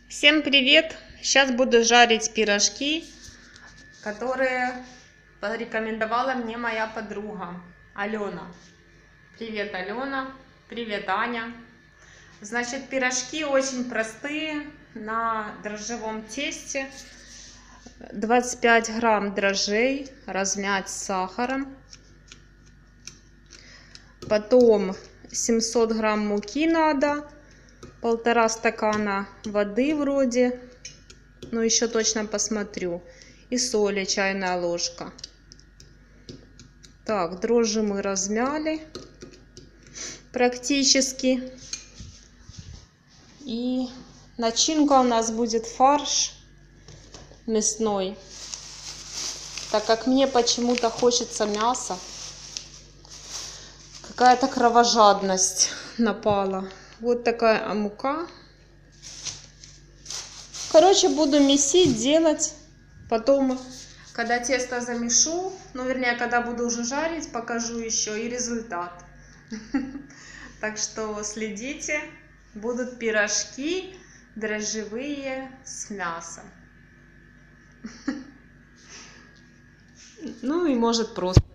Всем привет! Сейчас буду жарить пирожки, которые порекомендовала мне моя подруга Алена. Привет, Алена! Привет, Аня! Значит, пирожки очень простые, на дрожжевом тесте. 25 грамм дрожжей размять с сахаром. Потом 700 грамм муки надо. 1,5 стакана воды вроде, но еще точно посмотрю. И соли чайная ложка. Так, дрожжи мы размяли практически. И начинка у нас будет фарш мясной, так как мне почему-то хочется мяса. Какая-то кровожадность напала. Вот такая мука. Короче, буду месить, делать. Потом, когда тесто замешу, ну, вернее, когда буду уже жарить, покажу еще и результат. Так что следите. Будут пирожки дрожжевые с мясом. Ну и может просто.